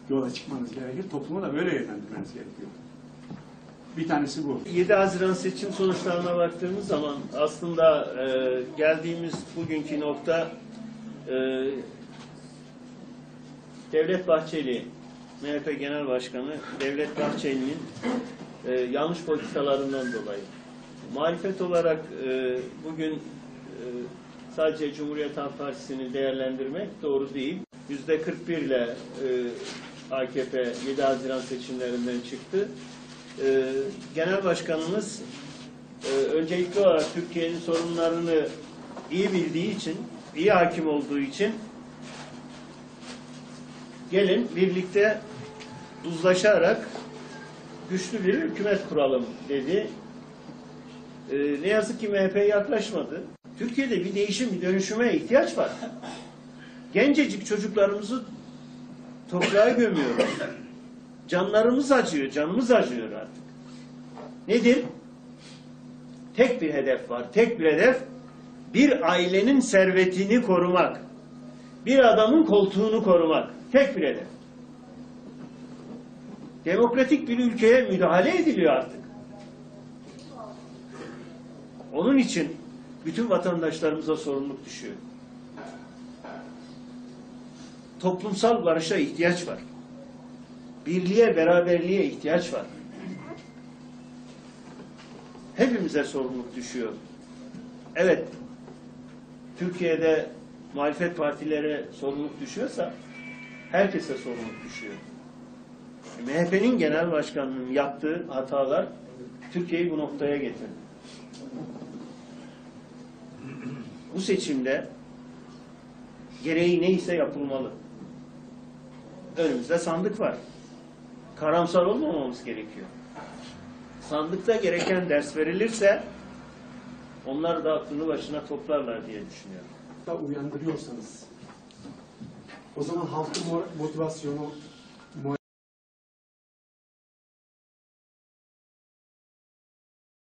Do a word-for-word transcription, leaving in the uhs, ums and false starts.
yola çıkmanız gerekir. Toplumu da böyle yönlendirmeniz gerekiyor. Bir tanesi bu. yedi Haziran seçim sonuçlarına baktığımız zaman aslında e, geldiğimiz bugünkü nokta e, Devlet Bahçeli, M H P Genel Başkanı Devlet Bahçeli'nin e, yanlış politikalarından dolayı. Muhalefet olarak e, bugün e, sadece Cumhuriyet Halk Partisi'ni değerlendirmek doğru değil. yüzde kırk bir ile e, A K P yedi Haziran seçimlerinden çıktı. E, Genel Başkanımız e, öncelikli olarak Türkiye'nin sorunlarını iyi bildiği için, iyi hakim olduğu için gelin birlikte uzlaşarak güçlü bir hükümet kuralım dedi. Ee, ne yazık ki M H P yaklaşmadı. Türkiye'de bir değişim, bir dönüşüme ihtiyaç var. Gencecik çocuklarımızı toprağa gömüyoruz. Canlarımız acıyor, canımız acıyor artık. Nedir? Tek bir hedef var, tek bir hedef. Bir ailenin servetini korumak. Bir adamın koltuğunu korumak. Tek bir hedef. Demokratik bir ülkeye müdahale ediliyor artık. Onun için bütün vatandaşlarımıza sorumluluk düşüyor. Toplumsal barışa ihtiyaç var. Birliğe, beraberliğe ihtiyaç var. Hepimize sorumluluk düşüyor. Evet, Türkiye'de muhalefet partilere sorumluluk düşüyorsa herkese sorumluluk düşüyor. M H P'nin genel başkanının yaptığı hatalar Türkiye'yi bu noktaya getirdi. Bu seçimde gereği neyse yapılmalı. Önümüzde sandık var. Karamsar olmamamız gerekiyor. Sandıkta gereken ders verilirse onlar da aklını başına toplarlar diye düşünüyorum. Uyandırıyorsanız o zaman halkın motivasyonu